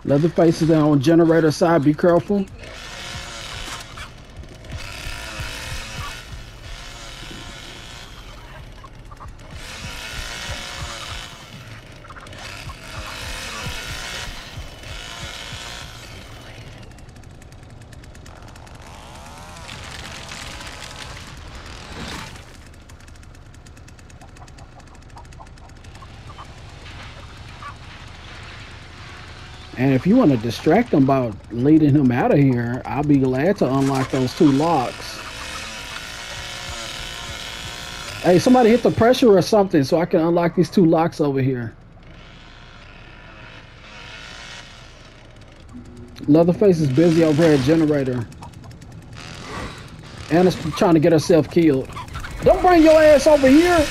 Leatherface is on generator side. Be careful. And if you want to distract him by leading him out of here, I'll be glad to unlock those 2 locks. Hey, somebody hit the pressure or something so I can unlock these 2 locks over here. Leatherface is busy over here at generator. Anna's trying to get herself killed. Don't bring your ass over here.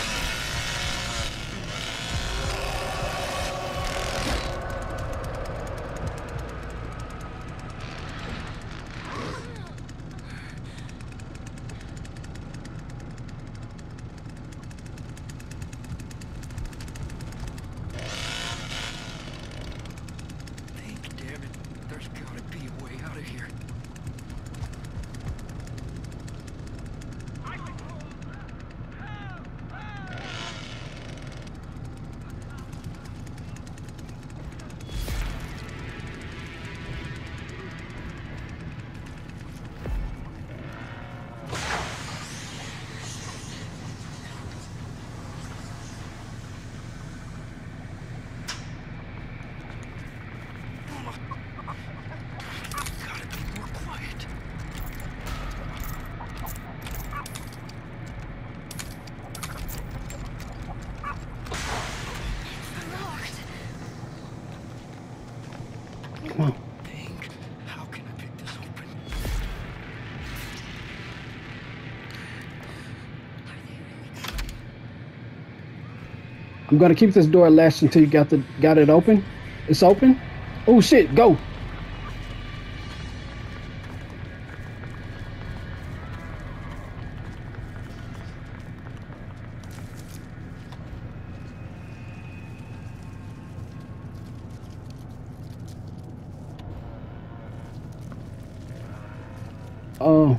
Come on. How can I pick this open? I'm gonna keep this door latched until you got it open. It's open. Oh shit, go. Oh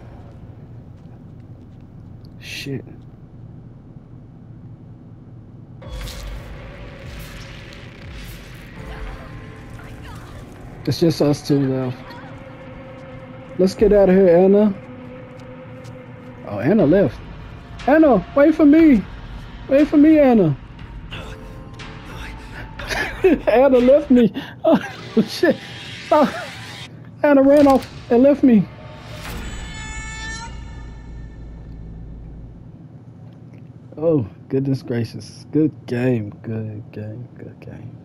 shit. It's just us 2 left. Let's get out of here, Anna. Oh, Anna left. Anna, wait for me. Wait for me, Anna. Anna left me. Oh, shit. Oh, Anna ran off and left me. Oh, goodness gracious. Good game. Good game. Good game.